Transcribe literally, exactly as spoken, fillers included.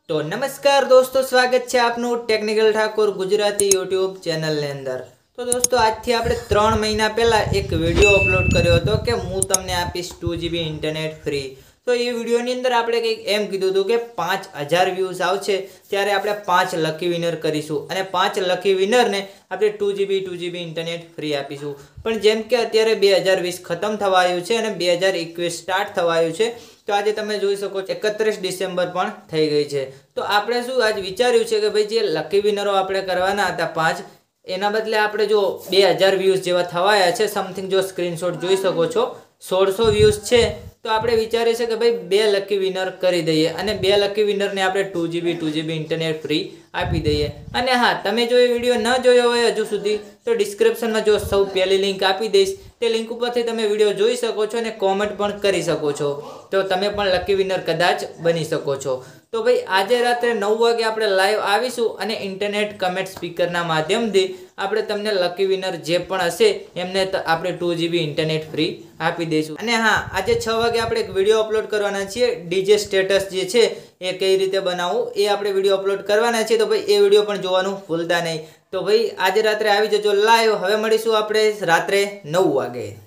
तो नमस्कार दोस्तों, स्वागत है आपनु technical Thakur Gujarati YouTube channel ने अंदर। तो दोस्तों आज थी आपणे त्रण महीना पहला एक वीडियो अपलोड कर्यो हतो कि हूँ तमने आपीश टू जीबी इंटरनेट फ्री। तो ये वीडियो नी अंदर आपणे कंईक एम कीधुं हतुं कि पांच हज़ार व्यूज आवशे त्यारे आपणे पांच लकी विनर करीशुं अने पांच लकी विनर ने आपणे two GB two GB internet free आपीशुं। पण जेम के अत्यारे बे हज़ार वीस खत्म थवा आव्युं छे अने बे हज़ार एकवीस स्टार्ट थवा आव्युं छे। तो आज तमे जोई शको छो एकत्रीस डिसेम्बर पण थई गई छे। तो आपणे शुं आज विचार्युं छे कि भाई जे लकी विनरो आपणे करवाना हता पांच, एना बदले आपणे जो बे हज़ार व्यूज जेवा थवाया छे समथिंग जो स्क्रीनशॉट जोई शको छो सोलसो व्यूज छे। तो आपणे विचारीए छे कि भाई बे लकी विनर करी दईए अने बे लकी विनर ने आपणे two GB two GB internet free आपी दईए। अने हाँ, तमे जो ये विडियो न जोयो होय हजू सुधी तो डिस्क्रिप्शन में जो सौ पहली लिंक आपी दईश ते लिंक उपरथी तमे विडियो जोई शको छो अने कॉमेंट पण करी शको छो। तो तमे पण लकी विनर कदाच बनी शको छो। तो भाई आज रात्रे नौ वागे आपणे लाइव आवीशुं अने इंटरनेट कमेंट स्पीकरना माध्यमथी आपणे तमने लकी विनर जे पण हशे एमने आपणे टू जीबी इंटरनेट फ्री आपी दईशुं। अने हाँ, आज छ वागे आपणे एक विडियो अपलोड करवाना छीए डीजे स्टेटस जे छे ए कई रीते बनावવું ए आपणे विडियो अपलोड करवाना छे। तो भाई ए विडियो पण जोवानुं भूलता नहीं। तो भाई आज रात्रे आवी जजो लाइव। हवे मळीशुं आपणे रात्रे नौ वागे।